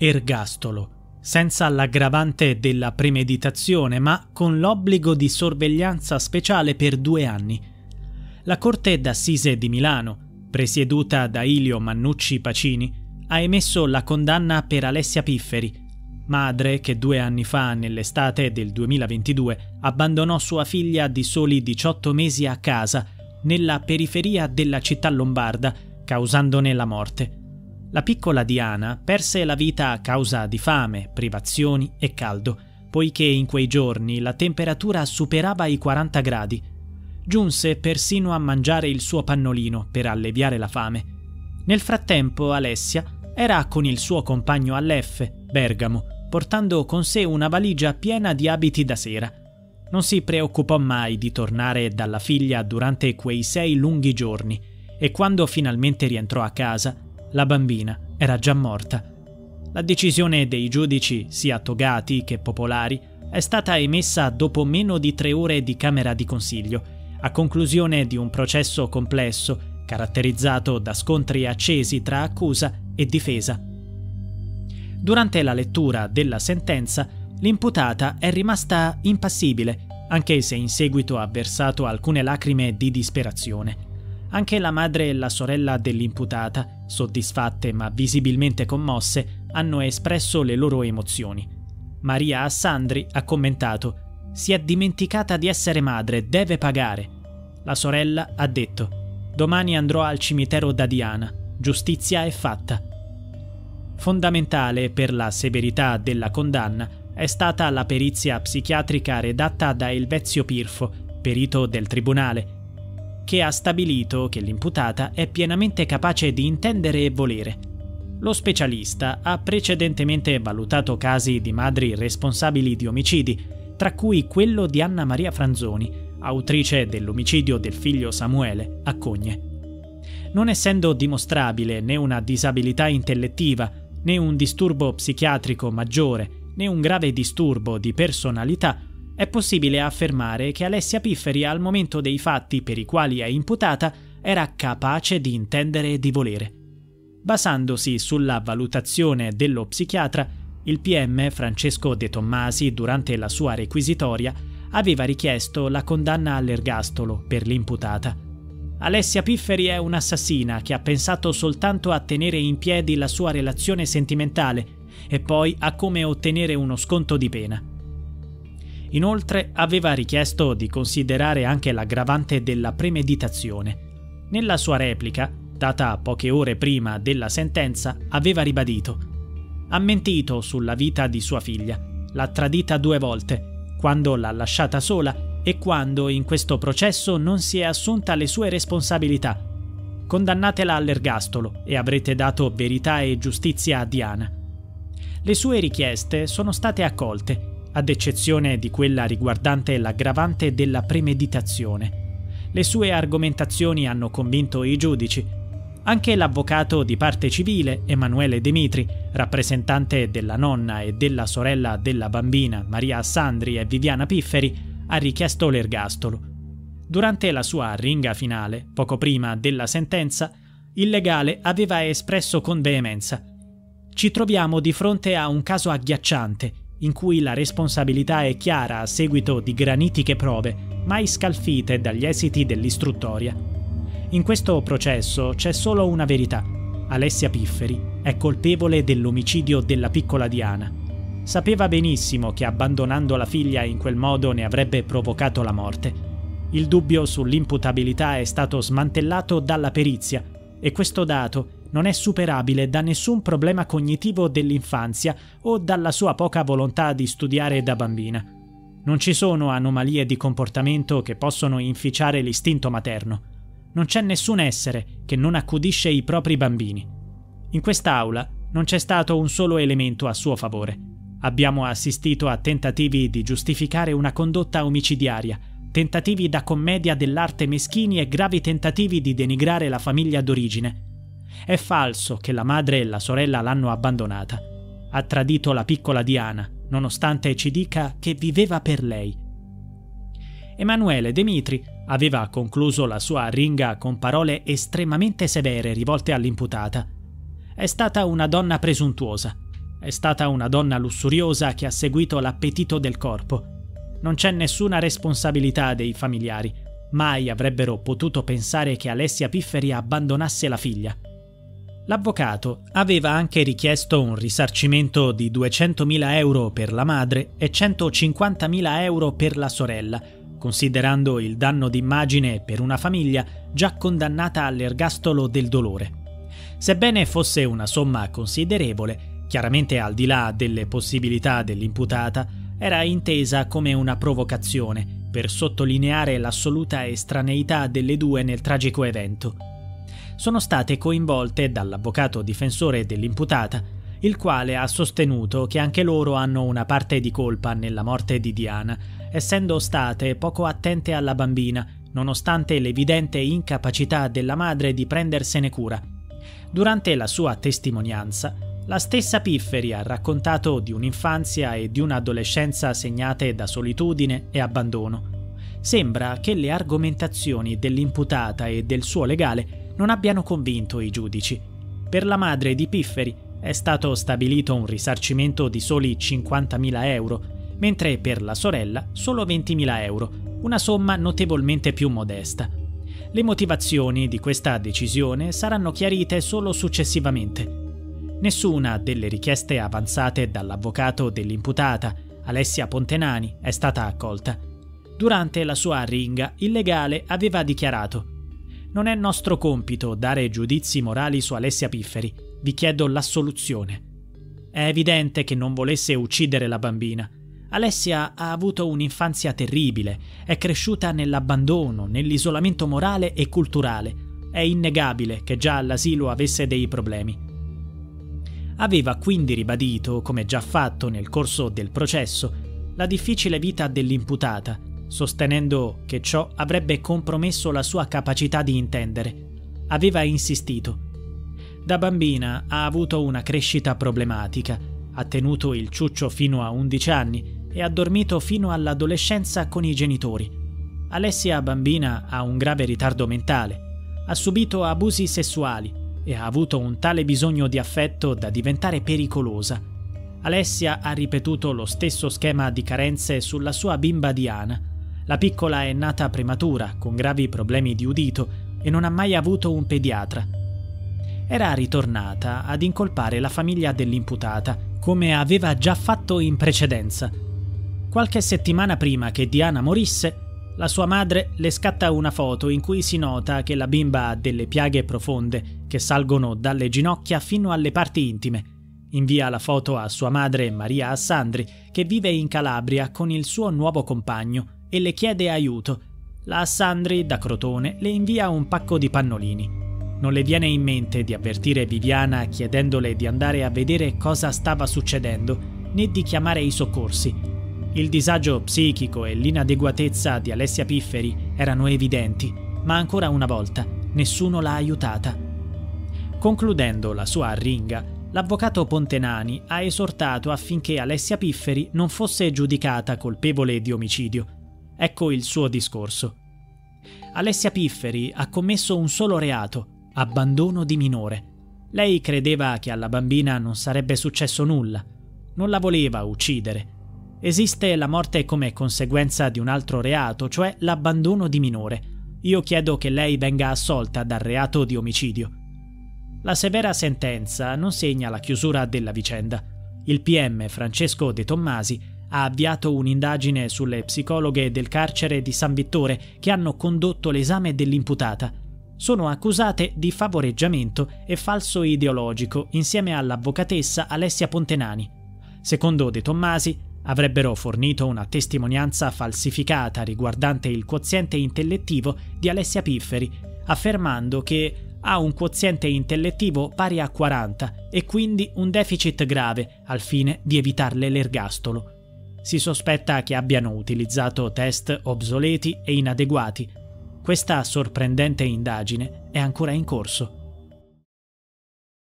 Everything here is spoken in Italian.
Ergastolo, senza l'aggravante della premeditazione, ma con l'obbligo di sorveglianza speciale per 2 anni. La Corte d'Assise di Milano, presieduta da Ilio Mannucci Pacini, ha emesso la condanna per Alessia Pifferi, madre che 2 anni fa, nell'estate del 2022, abbandonò sua figlia di soli 18 mesi a casa, nella periferia della città lombarda, causandone la morte. La piccola Diana perse la vita a causa di fame, privazioni e caldo, poiché in quei giorni la temperatura superava i 40 gradi. Giunse persino a mangiare il suo pannolino per alleviare la fame. Nel frattempo Alessia era con il suo compagno all'F, Bergamo, portando con sé una valigia piena di abiti da sera. Non si preoccupò mai di tornare dalla figlia durante quei 6 lunghi giorni e quando finalmente rientrò a casa, la bambina era già morta. La decisione dei giudici, sia togati che popolari, è stata emessa dopo meno di 3 ore di camera di consiglio, a conclusione di un processo complesso, caratterizzato da scontri accesi tra accusa e difesa. Durante la lettura della sentenza, l'imputata è rimasta impassibile, anche se in seguito ha versato alcune lacrime di disperazione. Anche la madre e la sorella dell'imputata, soddisfatte ma visibilmente commosse, hanno espresso le loro emozioni. Maria Assandri ha commentato: «Si è dimenticata di essere madre, deve pagare». La sorella ha detto: «Domani andrò al cimitero da Diana, giustizia è fatta». Fondamentale per la severità della condanna è stata la perizia psichiatrica redatta da Elvezio Pirfo, perito del tribunale, che ha stabilito che l'imputata è pienamente capace di intendere e volere. Lo specialista ha precedentemente valutato casi di madri responsabili di omicidi, tra cui quello di Anna Maria Franzoni, autrice dell'omicidio del figlio Samuele a Cogne. Non essendo dimostrabile né una disabilità intellettiva, né un disturbo psichiatrico maggiore, né un grave disturbo di personalità, è possibile affermare che Alessia Pifferi al momento dei fatti per i quali è imputata era capace di intendere e di volere. Basandosi sulla valutazione dello psichiatra, il PM Francesco De Tommasi, durante la sua requisitoria, aveva richiesto la condanna all'ergastolo per l'imputata. Alessia Pifferi è un'assassina che ha pensato soltanto a tenere in piedi la sua relazione sentimentale e poi a come ottenere uno sconto di pena. Inoltre aveva richiesto di considerare anche l'aggravante della premeditazione. Nella sua replica, data poche ore prima della sentenza, aveva ribadito: «Ha mentito sulla vita di sua figlia, l'ha tradita 2 volte, quando l'ha lasciata sola e quando in questo processo non si è assunta le sue responsabilità. Condannatela all'ergastolo e avrete dato verità e giustizia a Diana». Le sue richieste sono state accolte, ad eccezione di quella riguardante l'aggravante della premeditazione. Le sue argomentazioni hanno convinto i giudici. Anche l'avvocato di parte civile, Emanuele Demitri, rappresentante della nonna e della sorella della bambina, Maria Assandri e Viviana Pifferi, ha richiesto l'ergastolo. Durante la sua arringa finale, poco prima della sentenza, il legale aveva espresso con veemenza: «Ci troviamo di fronte a un caso agghiacciante, in cui la responsabilità è chiara a seguito di granitiche prove, mai scalfite dagli esiti dell'istruttoria. In questo processo c'è solo una verità: Alessia Pifferi è colpevole dell'omicidio della piccola Diana. Sapeva benissimo che abbandonando la figlia in quel modo ne avrebbe provocato la morte. Il dubbio sull'imputabilità è stato smantellato dalla perizia e questo dato non è superabile da nessun problema cognitivo dell'infanzia o dalla sua poca volontà di studiare da bambina. Non ci sono anomalie di comportamento che possono inficiare l'istinto materno. Non c'è nessun essere che non accudisce i propri bambini. In quest'aula non c'è stato un solo elemento a suo favore. Abbiamo assistito a tentativi di giustificare una condotta omicidiaria, tentativi da commedia dell'arte meschini e gravi tentativi di denigrare la famiglia d'origine. È falso che la madre e la sorella l'hanno abbandonata. Ha tradito la piccola Diana, nonostante ci dica che viveva per lei». Emanuele Demitri aveva concluso la sua arringa con parole estremamente severe rivolte all'imputata. «È stata una donna presuntuosa. È stata una donna lussuriosa che ha seguito l'appetito del corpo. Non c'è nessuna responsabilità dei familiari. Mai avrebbero potuto pensare che Alessia Pifferi abbandonasse la figlia. L'avvocato aveva anche richiesto un risarcimento di 200.000 euro per la madre e 150.000 euro per la sorella, considerando il danno d'immagine per una famiglia già condannata all'ergastolo del dolore. Sebbene fosse una somma considerevole, chiaramente al di là delle possibilità dell'imputata, era intesa come una provocazione per sottolineare l'assoluta estraneità delle due nel tragico evento. Sono state coinvolte dall'avvocato difensore dell'imputata, il quale ha sostenuto che anche loro hanno una parte di colpa nella morte di Diana, essendo state poco attente alla bambina, nonostante l'evidente incapacità della madre di prendersene cura. Durante la sua testimonianza, la stessa Pifferi ha raccontato di un'infanzia e di un'adolescenza segnate da solitudine e abbandono. Sembra che le argomentazioni dell'imputata e del suo legale non abbiano convinto i giudici. Per la madre di Pifferi è stato stabilito un risarcimento di soli 50.000 euro, mentre per la sorella solo 20.000 euro, una somma notevolmente più modesta. Le motivazioni di questa decisione saranno chiarite solo successivamente. Nessuna delle richieste avanzate dall'avvocato dell'imputata, Alessia Pontenani, è stata accolta. Durante la sua arringa, il legale aveva dichiarato: «Non è nostro compito dare giudizi morali su Alessia Pifferi, vi chiedo l'assoluzione». È evidente che non volesse uccidere la bambina. Alessia ha avuto un'infanzia terribile, è cresciuta nell'abbandono, nell'isolamento morale e culturale. È innegabile che già all'asilo avesse dei problemi. Aveva quindi ribadito, come già fatto nel corso del processo, la difficile vita dell'imputata, sostenendo che ciò avrebbe compromesso la sua capacità di intendere. Aveva insistito. Da bambina ha avuto una crescita problematica, ha tenuto il ciuccio fino a 11 anni e ha dormito fino all'adolescenza con i genitori. Alessia bambina ha un grave ritardo mentale, ha subito abusi sessuali e ha avuto un tale bisogno di affetto da diventare pericolosa. Alessia ha ripetuto lo stesso schema di carenze sulla sua bimba Diana. La piccola è nata prematura, con gravi problemi di udito e non ha mai avuto un pediatra. Era ritornata ad incolpare la famiglia dell'imputata, come aveva già fatto in precedenza. Qualche settimana prima che Diana morisse, la sua madre le scatta una foto in cui si nota che la bimba ha delle piaghe profonde che salgono dalle ginocchia fino alle parti intime. Invia la foto a sua madre Maria Assandri, che vive in Calabria con il suo nuovo compagno, e le chiede aiuto. La Assandri, da Crotone, le invia un pacco di pannolini. Non le viene in mente di avvertire Viviana chiedendole di andare a vedere cosa stava succedendo, né di chiamare i soccorsi. Il disagio psichico e l'inadeguatezza di Alessia Pifferi erano evidenti, ma ancora una volta nessuno l'ha aiutata. Concludendo la sua arringa, l'avvocato Pontenani ha esortato affinché Alessia Pifferi non fosse giudicata colpevole di omicidio. Ecco il suo discorso. Alessia Pifferi ha commesso un solo reato: abbandono di minore. Lei credeva che alla bambina non sarebbe successo nulla. Non la voleva uccidere. Esiste la morte come conseguenza di un altro reato, cioè l'abbandono di minore. Io chiedo che lei venga assolta dal reato di omicidio. La severa sentenza non segna la chiusura della vicenda. Il PM Francesco De Tommasi ha avviato un'indagine sulle psicologhe del carcere di San Vittore che hanno condotto l'esame dell'imputata. Sono accusate di favoreggiamento e falso ideologico insieme all'avvocatessa Alessia Pontenani. Secondo De Tommasi, avrebbero fornito una testimonianza falsificata riguardante il quoziente intellettivo di Alessia Pifferi, affermando che ha un quoziente intellettivo pari a 40 e quindi un deficit grave al fine di evitarle l'ergastolo. Si sospetta che abbiano utilizzato test obsoleti e inadeguati. Questa sorprendente indagine è ancora in corso.